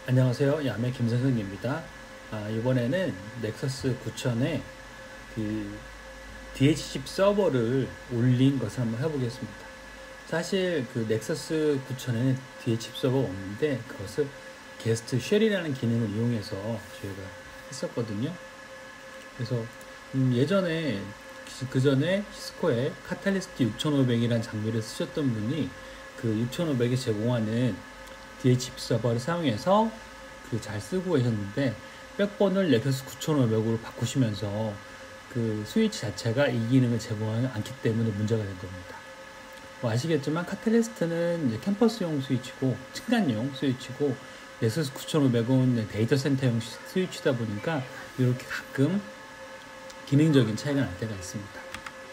안녕하세요. 야매 김선생입니다. 이번에는 넥서스 9000에 그 DHCP 서버를 올린 것을 한번 해보겠습니다. 사실 그 넥서스 9000에는 DHCP 서버가 없는데 그것을 게스트 쉘이라는 기능을 이용해서 저희가 했었거든요. 그래서 예전에 그 전에 시스코에 카탈리스트 6500이라는 장비를 쓰셨던 분이 그 6500이 제공하는 DHCP 서버를 사용해서 잘 쓰고 계셨는데 백번을 넥서스 9500으로 바꾸시면서 그 스위치 자체가 이 기능을 제공하지 않기 때문에 문제가 된 겁니다. 뭐 아시겠지만 카탈리스트는 이제 캠퍼스용 스위치고 층간용 스위치고 넥서스 9500은 데이터 센터용 스위치다 보니까 이렇게 가끔 기능적인 차이가 날 때가 있습니다.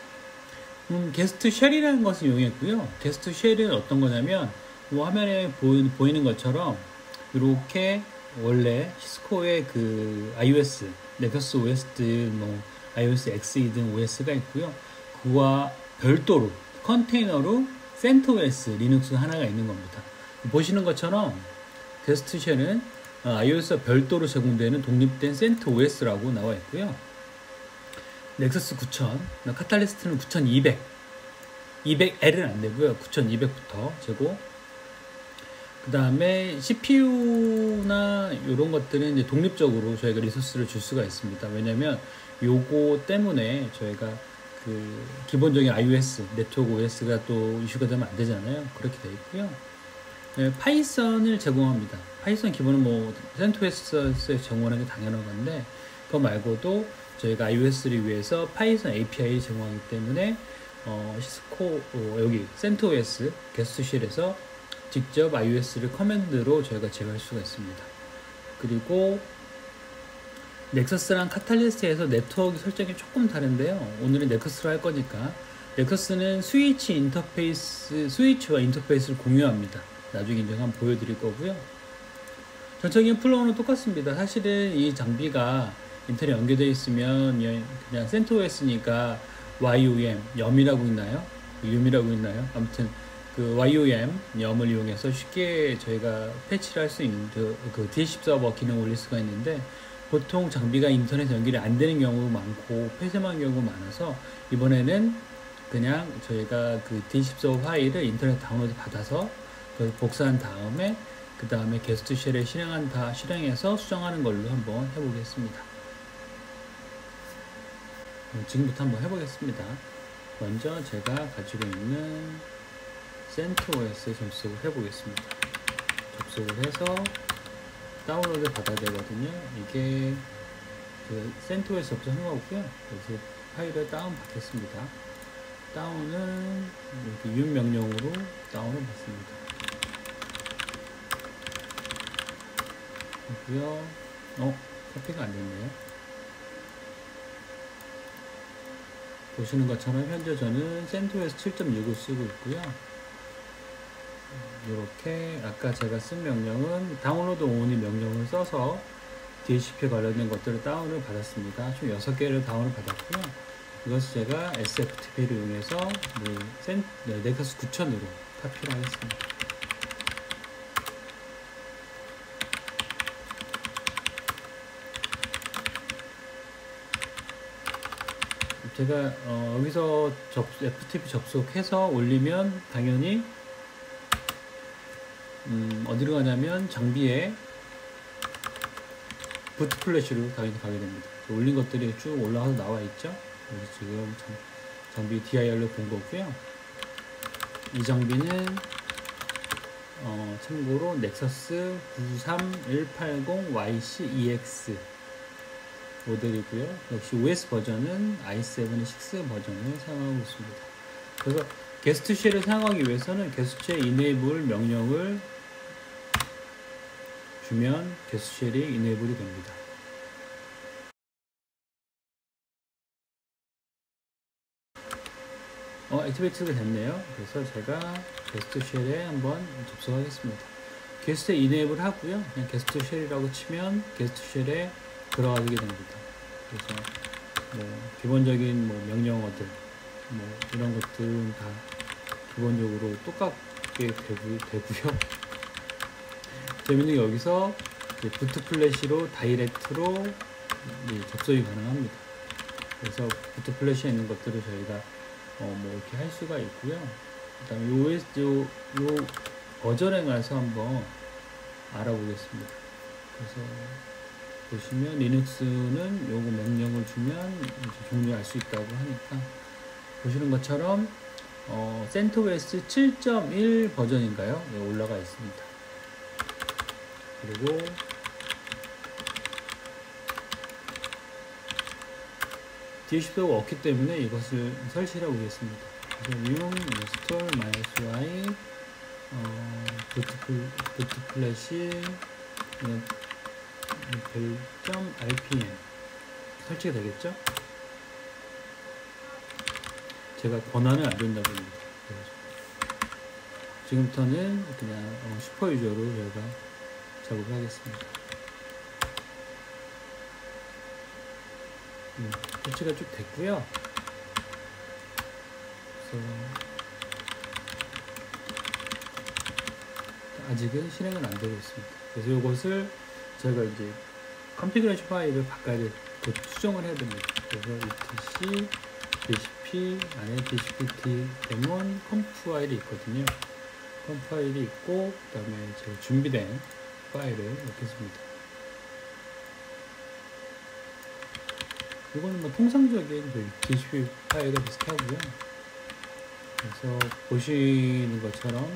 게스트 쉘이라는 것을 이용했고요. 게스트 쉘은 어떤 거냐면 화면에 보이는 것처럼 이렇게 원래 시스코의 그 iOS, 넥서스 OS든 뭐 iOS XE든 OS가 있고요. 그와 별도로 컨테이너로 CentOS 리눅스 하나가 있는 겁니다. 보시는 것처럼 게스트 쉘은 iOS와 별도로 제공되는 독립된 CentOS라고 나와 있고요. 넥서스 9000, 카탈리스트는 9200, 200L은 안 되고요. 9200부터 제고. 그 다음에 CPU나 이런 것들은 이제 독립적으로 저희가 리소스를 줄 수가 있습니다. 왜냐면 요거 때문에 저희가 그 기본적인 iOS, 네트워크 OS가 또 이슈가 되면 안 되잖아요. 그렇게 되어 있고요. 네, 파이썬을 제공합니다. 파이썬 기본은 뭐 CentOS에 제공하는 게 당연한 건데 그거 말고도 저희가 iOS를 위해서 파이썬 API 제공하기 때문에 시스코 여기 CentOS 게스트쉘에서 직접 iOS를 커맨드로 저희가 제어할 수가 있습니다. 그리고 넥서스랑 카탈리스트에서 네트워크 설정이 조금 다른데요. 오늘은 넥서스로 할 거니까 넥서스는 스위치와 인터페이스를 공유합니다. 나중에 이제 한번 보여드릴 거고요. 전적인 플로우는 똑같습니다. 사실은 이 장비가 인터넷 연결되어 있으면 그냥 CentOS니까 YUM, 염이라고 있나요? 아무튼 그 YUM, 염을 이용해서 쉽게 저희가 패치를 할 수 있는 그 DHCP 서버 기능 올릴 수가 있는데 보통 장비가 인터넷 연결이 안 되는 경우가 많고 폐쇄만 경우가 많아서 이번에는 그냥 저희가 그 DHCP 서버 파일을 인터넷 다운로드 받아서 그걸 복사한 다음에 그 다음에 게스트 쉘을 실행해서 수정하는 걸로 한번 해보겠습니다. 지금부터 한번 해보겠습니다. 먼저 제가 가지고 있는 CentOS에 접속을 해보겠습니다. 접속을 해서 다운로드 받아야 되거든요. 이게 그 CentOS 접속한 거고요. 여기서 파일을 다운 받겠습니다. 다운은 이렇게 윤 명령으로 다운을 받습니다. 그리고요. 커피가 안 됐네요. 보시는 것처럼 현재 저는 CentOS 7.6을 쓰고 있고요. 이렇게 아까 제가 쓴 명령은 다운로드 온이 명령을 써서 DHCP 관련된 것들을 다운을 받았습니다. 총 6개를 다운을 받았고요. 이것을 제가 SFTP를 이용해서 넥서스 9000으로 카피를 하겠습니다. 제가 여기서 FTP 접속해서 올리면 당연히 어디로 가냐면 장비에 부트 플래시로 당연히 가게 됩니다. 올린 것들이 쭉 올라가서 나와 있죠. 여기 지금 장비 DIR로 본 거고요. 이 장비는 참고로 넥서스 93180YC-EX 모델이고요. 역시 OS 버전은 i7-6 버전을 사용하고 있습니다. 그래서 게스트 쉘을 사용하기 위해서는 게스트 쉘 enable 명령을 주면 게스트 쉘이 enable이 됩니다. 액티베이트가 됐네요. 그래서 제가 게스트 쉘에 한번 접속하겠습니다. 게스트 enable 하고요. 그냥 게스트 쉘이라고 치면 게스트 쉘에 들어가게 됩니다. 그래서 기본적인 명령어들 이런 것들은 다 기본적으로 똑같게 되고요. 재밌는 게 여기서 이제 부트 플래시로 다이렉트로 접속이 가능합니다. 그래서 부트 플래시에 있는 것들을 저희가 뭐 이렇게 할 수가 있고요. 그다음에 OS 요 버전에 가서 한번 알아보겠습니다. 그래서 보시면 리눅스는 요거 명령을 주면 이제 종료할 수 있다고 하니까 보시는 것처럼 CentOS 7.1 버전인가요? 네, 올라가 있습니다. 그리고 DHCP가 없기 때문에 이것을 설치를 하고 있습니다. 그래서 new install -y 부트 플래시 별점 rpm 설치가 되겠죠? 제가 권한을 안 준다고 합니다. 지금부터는 그냥 슈퍼 유저로 저희가 작업을 하겠습니다. 설치가 쭉 됐고요. 그래서 아직은 실행은 안 되고 있습니다. 그래서 이것을 제가 이제 컨피그레이션 파일을 바꿔야 될, 수정을 해야 됩니다. 그래서 etc dcp 안에 dcpt 데몬 컴프 파일이 있거든요. 컴프 파일이 있고, 그 다음에 제가 준비된 파일을 넣겠습니다. 이거는 뭐 통상적인 dcp 파일과 비슷하고요. 그래서 보시는 것처럼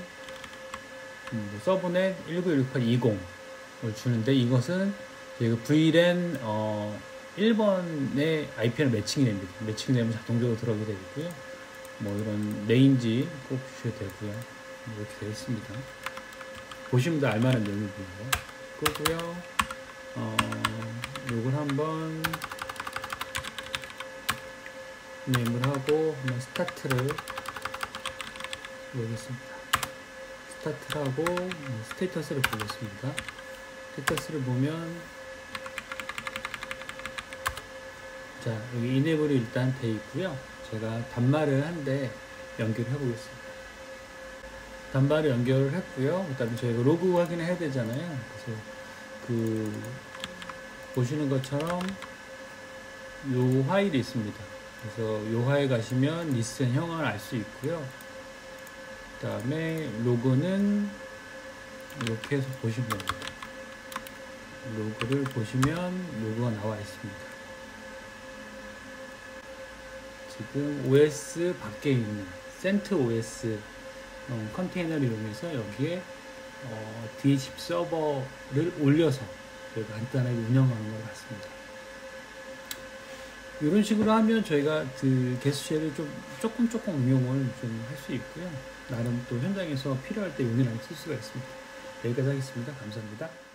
서브넷 19.168.20을 주는데, 이것은 저희가 VLAN 1번의 IP를 매칭이 됩니다. 매칭이 되면 자동적으로 들어오게 되고요. 뭐 이런 레인지 꼭 주셔야 되고요. 이렇게 되어 있습니다. 보시면 더 알만한 내용이고요. 그거고요. 요걸 한번 네임을 하고 한번 스타트를 보겠습니다. 스타트를 하고 스테이터스를 보겠습니다. 스테이터스를 보면, 자, 여기 이네이블이 일단 되어 있고요. 제가 단말을 한 대 연결을 해 보겠습니다. 단말을 연결을 했고요. 그 다음에 저희가 로그 확인을 해야 되잖아요. 그래서 보시는 것처럼 요 파일이 있습니다. 그래서 요 파일 가시면 리슨 형을 알 수 있고요. 그 다음에 로그는 이렇게 해서 보시면 됩니다. 로그를 보시면 로그가 나와 있습니다. 지금 OS 밖에 있는 CentOS 컨테이너를 이용해서 여기에 DHCP 서버를 올려서 저희가 간단하게 운영하는 것 같습니다. 이런 식으로 하면 저희가 그 게스트쉘을 조금 응용을 좀 할 수 있고요. 나름 또 현장에서 필요할 때 용이하게 쓸 수가 있습니다. 여기까지 하겠습니다. 감사합니다.